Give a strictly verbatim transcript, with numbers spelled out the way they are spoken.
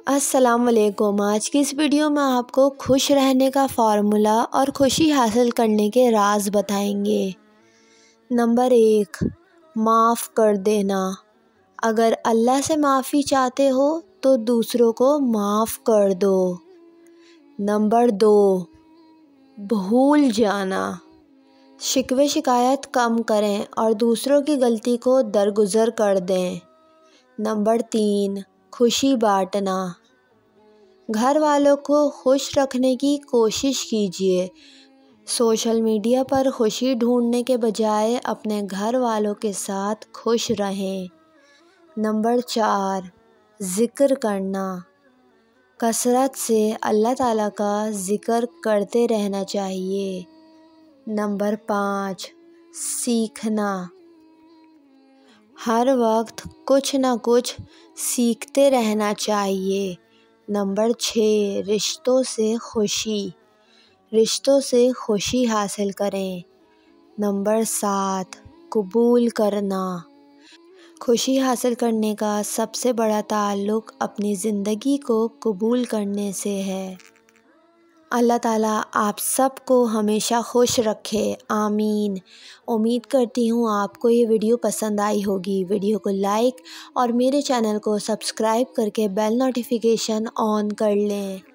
السلام علیکم۔ آج کی اس ویڈیو میں آپ کو خوش رہنے کا فارمولا اور خوشی حاصل کرنے کے راز بتائیں گے۔ نمبر ایک، معاف کر دینا۔ اگر اللہ سے معافی چاہتے ہو تو دوسروں کو معاف کر دو۔ نمبر دو، بھول جانا۔ شکوے شکایت کم کریں اور دوسروں کی غلطی کو درگزر کر دیں۔ نمبر تین، خوشی بانٹنا۔ گھر والوں کو خوش رکھنے کی کوشش کیجیے۔ سوشل میڈیا پر خوشی ڈھونڈنے کے بجائے اپنے گھر والوں کے ساتھ خوش رہیں۔ نمبر چار، ذکر کرنا۔ کثرت سے اللہ تعالیٰ کا ذکر کرتے رہنا چاہیے۔ نمبر پانچ، سیکھنا۔ ہر وقت کچھ نہ کچھ سیکھتے رہنا چاہیے۔ نمبر چھ، رشتوں سے خوشی۔ رشتوں سے خوشی حاصل کریں۔ نمبر سات، قبول کرنا۔ خوشی حاصل کرنے کا سب سے بڑا تعلق اپنی زندگی کو قبول کرنے سے ہے۔ اللہ تعالیٰ آپ سب کو ہمیشہ خوش رکھے، آمین۔ امید کرتی ہوں آپ کو یہ ویڈیو پسند آئی ہوگی۔ ویڈیو کو لائک اور میرے چینل کو سبسکرائب کر کے بیل نوٹیفیکیشن آن کر لیں۔